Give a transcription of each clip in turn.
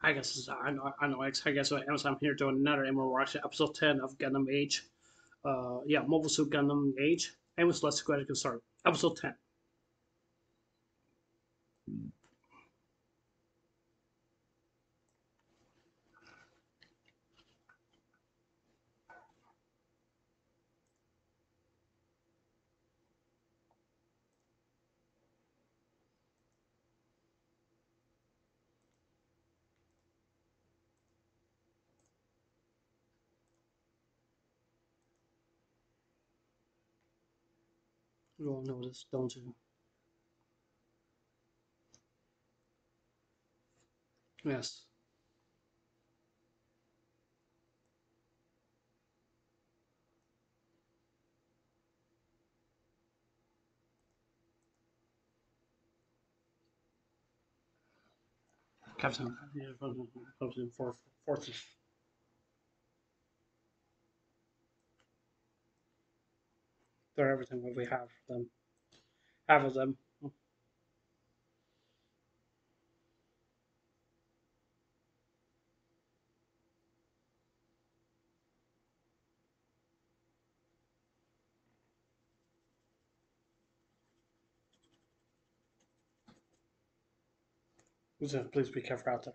guess it's, I know. I guess I'm here doing another, and we're watching episode 10 of Gundam Age. Yeah, Mobile Suit Gundam Age. Amos, let's go ahead and start. Episode 10. You all know this, don't you? Yes. Captain, yeah, comes in fourth. They're everything what we have them. Half of them. So please be careful out there.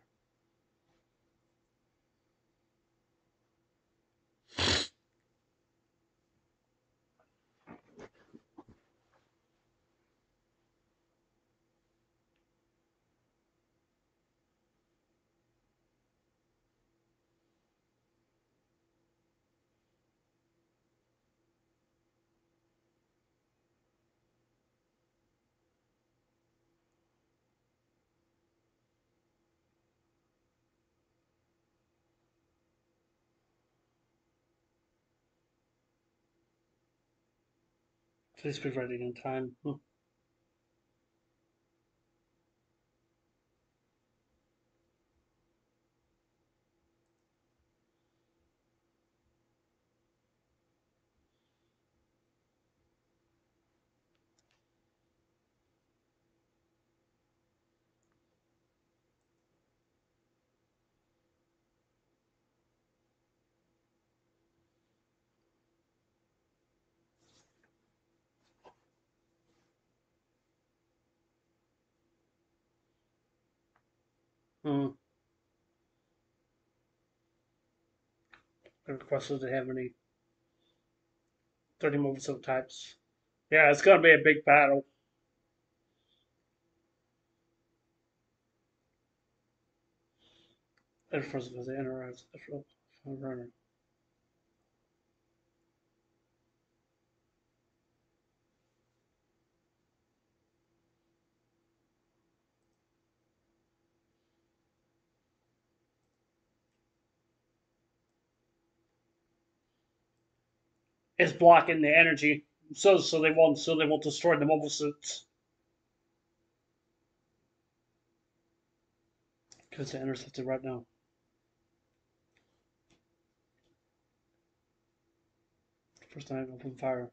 Please be ready in time. Mm. I requested to have any 30 movements of types. Yeah, it's gonna be a big battle. At first, because they interact. Runner. It's blocking the energy, so they won't destroy the mobile suits. Because they're intercepted right now. First time I open fire.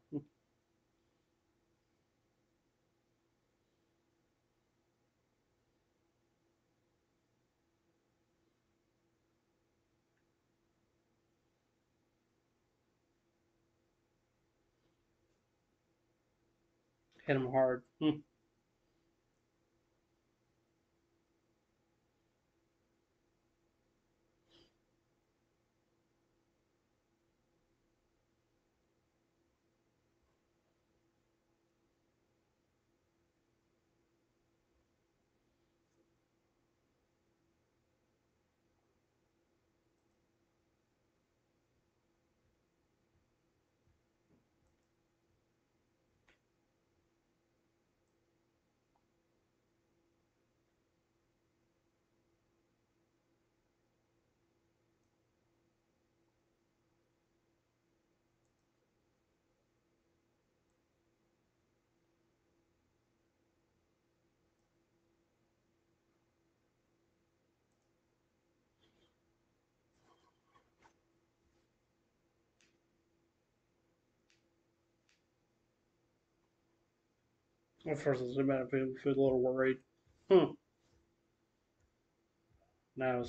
Hit him hard. At first, I was a little worried. Hmm. No,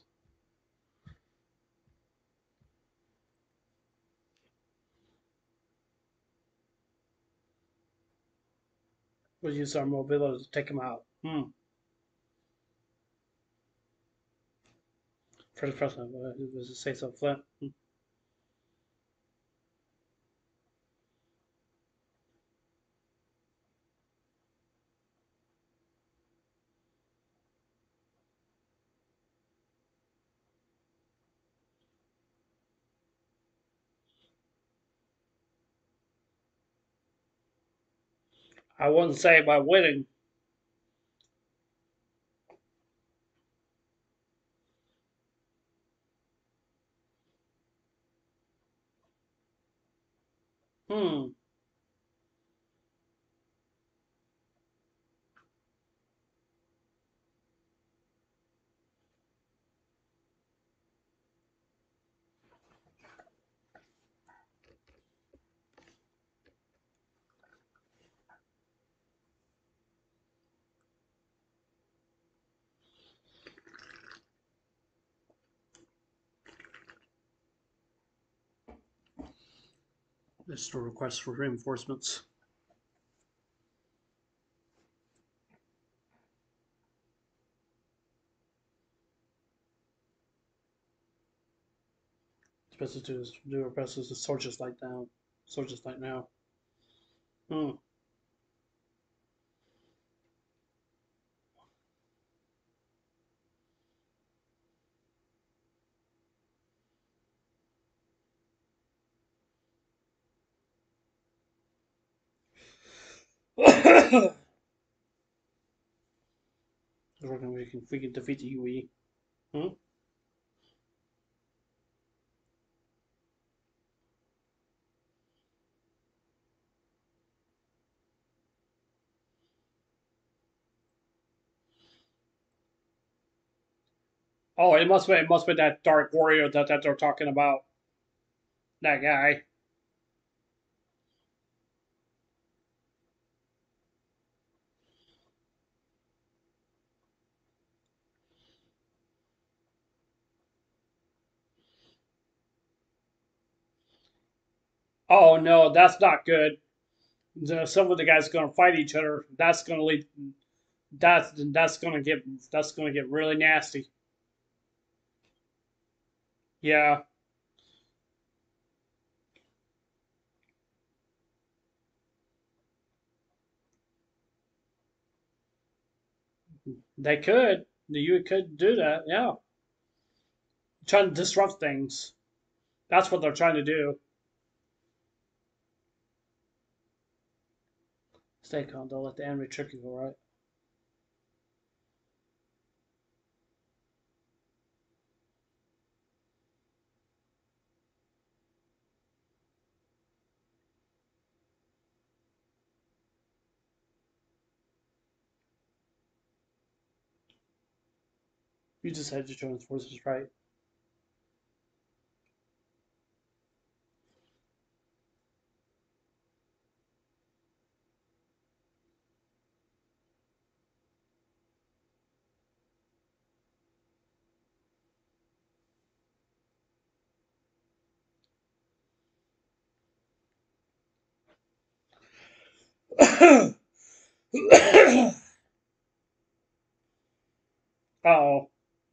we'll use our mobility to take him out. For the president, was it say so, Flint? I wouldn't say by winning. Hmm. This is a request for reinforcements. Supposed to do requests to soldiers like now. Soldiers like now. Hmm. We can defeat the UE. Hmm? Oh, it must be that Dark Warrior that they're talking about. That guy. Oh no, that's not good. Some of the guys are gonna fight each other. That's gonna lead. That's gonna get really nasty. Yeah, they could. The UE could do that. Yeah, trying to disrupt things. That's what they're trying to do. Stay calm. Don't let the enemy trick you. All right. You just had to join the forces, right? Oh,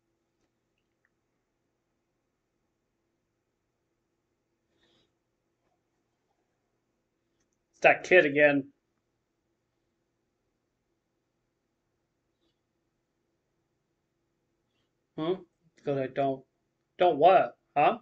it's that kid again. Hmm. Because I don't what? Huh?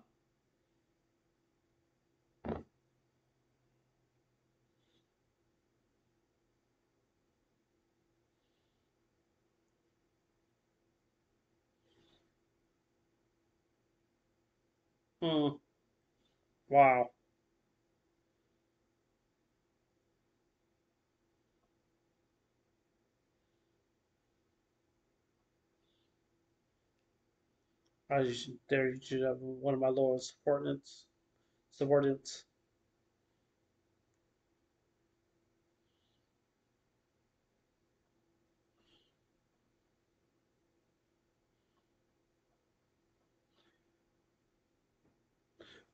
Hmm. Wow. You should have one of my lower subordinates. Subordinates.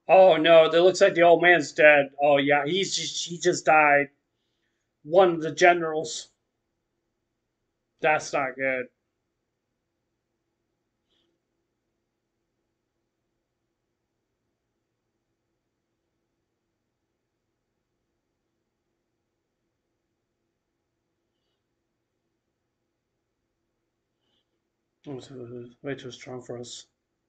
Oh no, it looks like the old man's dead. Oh yeah, he just died. One of the generals. That's not good. Way too strong for us.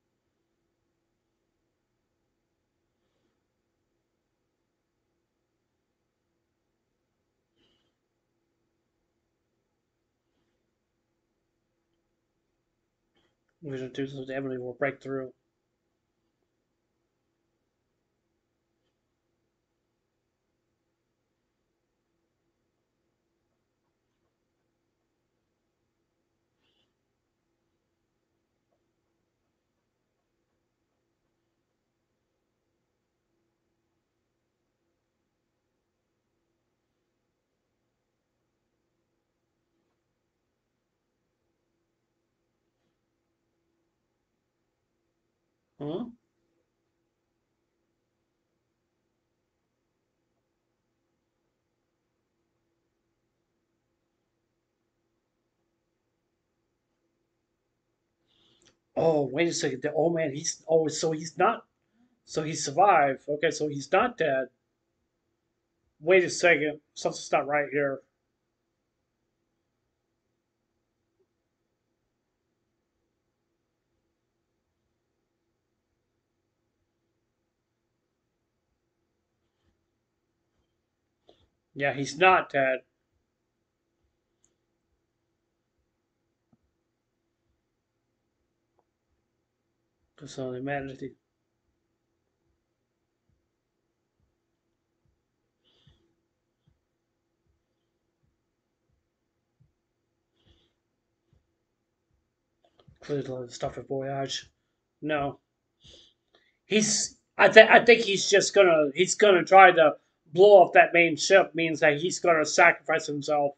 We should do something. Emily will break through. Huh? Oh, wait a second. The old man. He's so he's not. So he survived. Okay, so he's not dead. Wait a second. Something's not right here. Yeah, he's not dead. So humanity. Clearly, the stuff at Voyage. No, I think he's gonna try to blow up that main ship. Means that he's gonna sacrifice himself.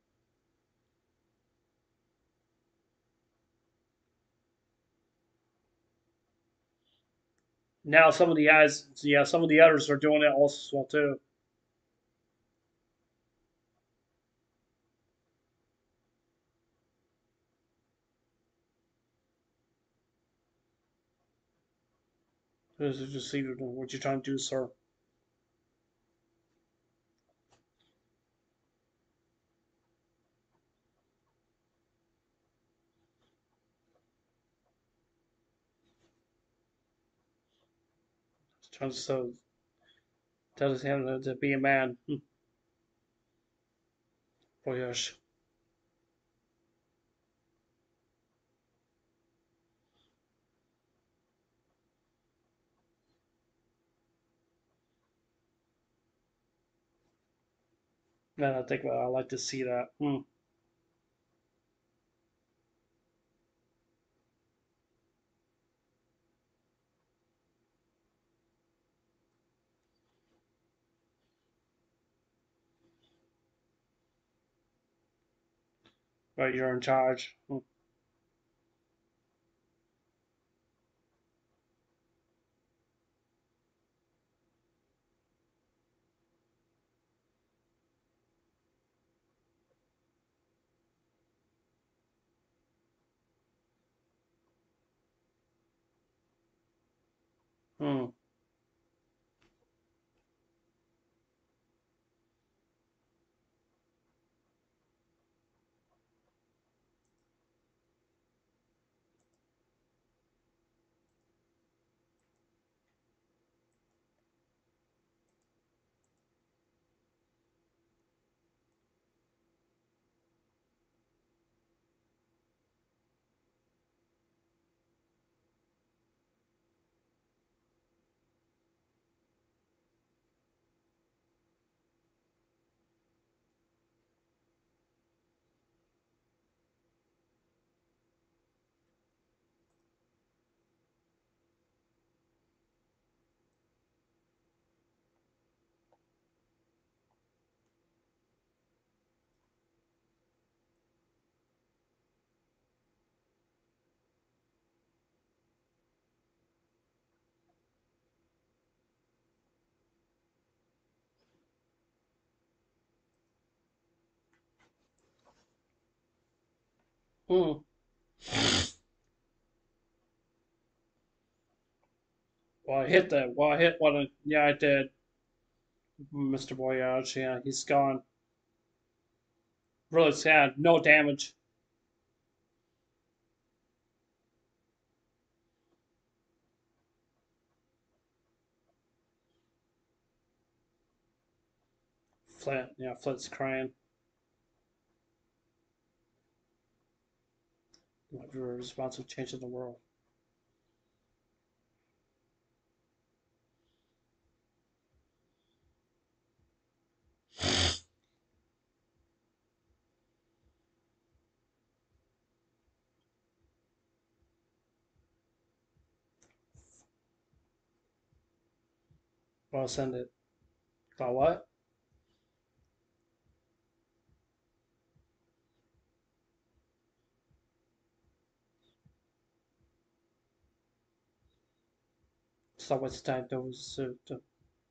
Now some of the guys, yeah, some of the others are doing it also too. Just see what you're trying to do, sir. Trying to tell him to be a man. Voyage. Man, I think I like to see that. Right, you're in charge. Hmm. Hmm. Well, I hit that. Well, I hit one. Yeah, I did. Mr. Voyage. Yeah, he's gone. Really sad. No damage. Flint. Yeah, Flint's crying. You're responsible for changing the world. Well, send it. About what? So what's time to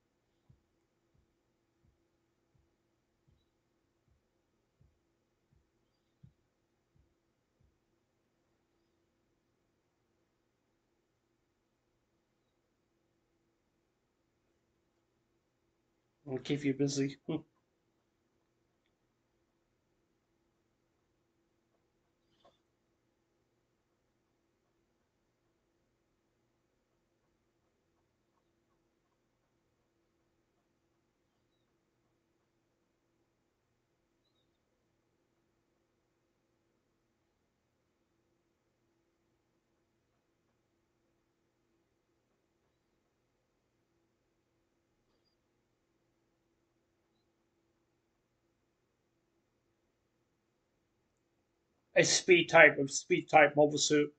keep you busy? A speed type mobile suit.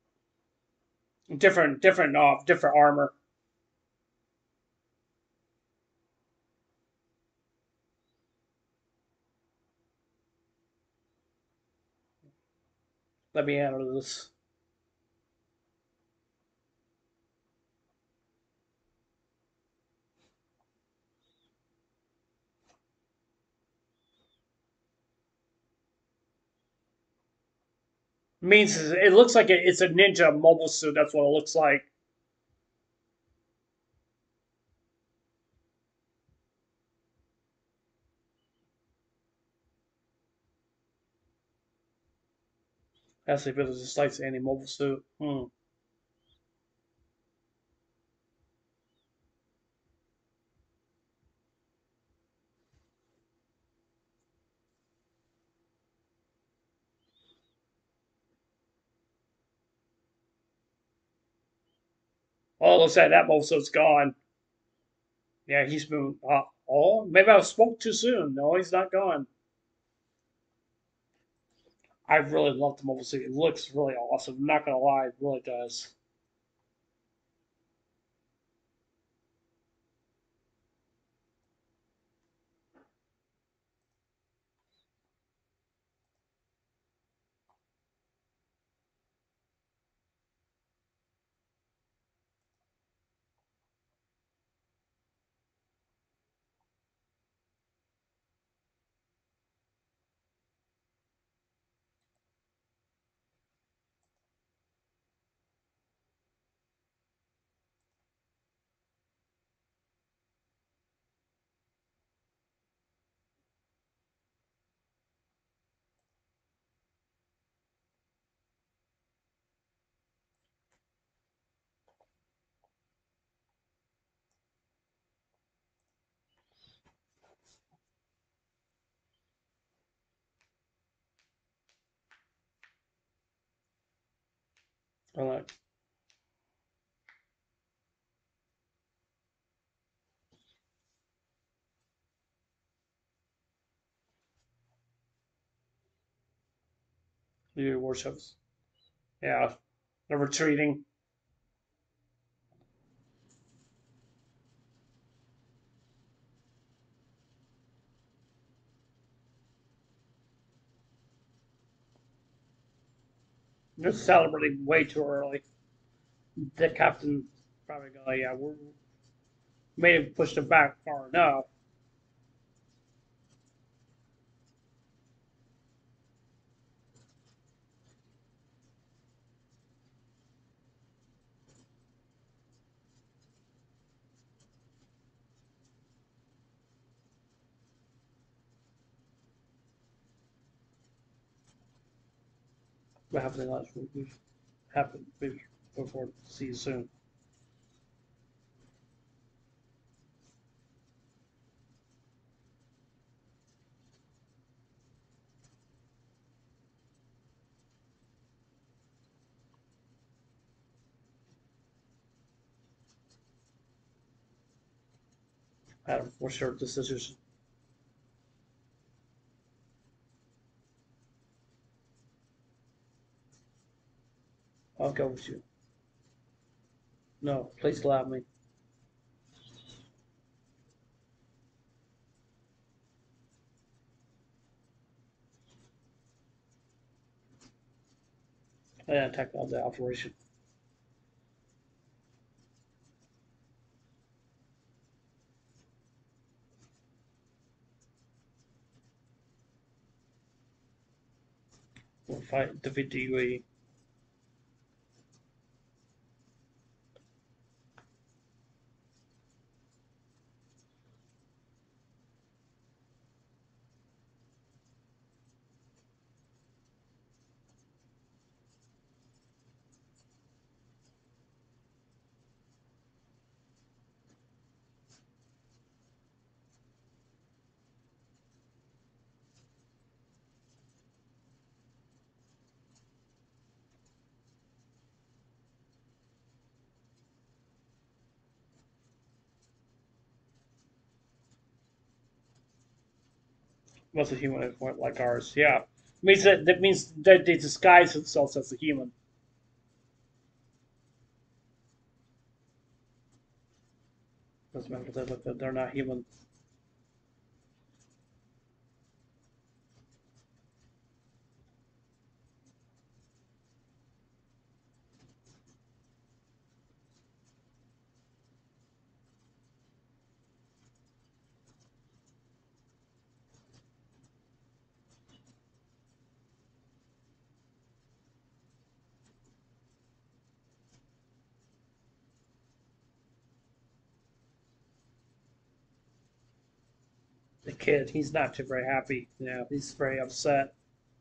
Different armor. Let me handle this. Means it looks like it's a ninja mobile suit. That's what it looks like. That's if it was just like any mobile suit. Hmm. Oh, looks like that mobile suit's gone. Yeah, he's moved. Oh, maybe I spoke too soon. No, he's not gone. I really love the mobile suit. It looks really awesome. I'm not gonna lie, it really does. I like the warships. Yeah, they're retreating. They're celebrating way too early. The captain probably go, yeah, we may have pushed it back far enough. what happened in last we've happened before. See you soon. Adam, what's your decision? I'll go with you. No, please allow me. I attack on the operation. We'll fight defeat the UAE. What's a human like ours? Yeah, means that they disguise themselves as a human. Doesn't matter if they look good; they're not human. The kid, he's not too very happy. Yeah, he's very upset.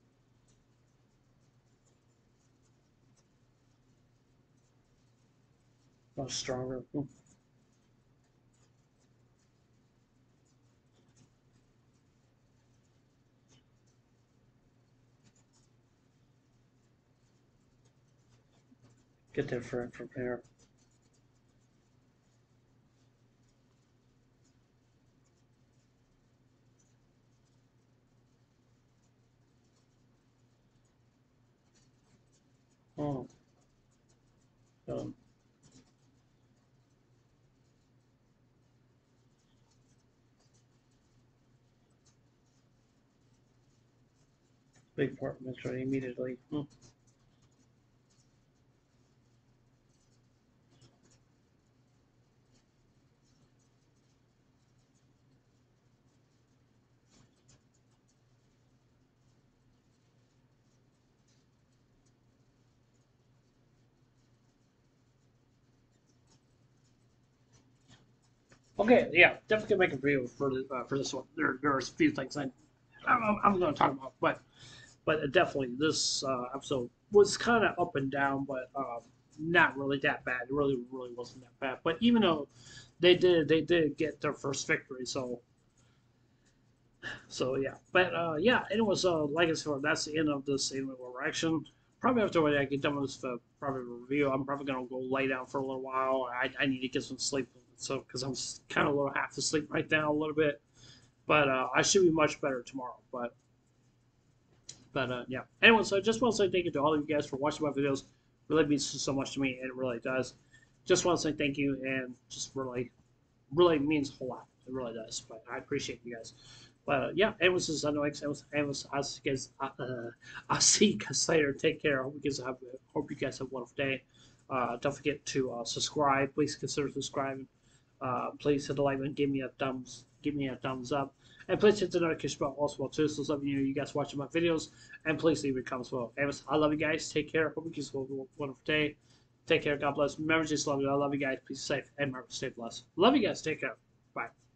Much stronger. Get different from here. Oh, um, big part mentioned immediately. Okay, yeah, definitely gonna make a video for this one. There's a few things I'm going to talk about, but definitely this episode was kind of up and down, but not really that bad. It really wasn't that bad. But even though they did get their first victory, so yeah. But yeah, it was like I said, that's the end of this anime reaction. Probably after I get done with this probably review, I'm probably gonna go lay down for a little while. I need to get some sleep, so because I'm kind of a little half asleep right now, a little bit. But I should be much better tomorrow. But yeah. Anyway, so I just want to say thank you to all of you guys for watching my videos. It really means so much to me, and it really does. Just want to say thank you, and just really means a whole lot. It really does. But I appreciate you guys. But yeah, anyways, this is Anox. I'll see you guys later. Take care. Hope you guys have a wonderful day. Don't forget to subscribe. Please consider subscribing. Please hit the like button. Give me a thumbs up. And please hit the notification bell also too. So let me know you guys watching my videos. And please leave a comment as well. Anyways, I love you guys. Take care. Hope you guys have a wonderful day. Take care. God bless. Remember, just love you. I love you guys. Be safe and remember, stay blessed. Love you guys. Take care. Bye.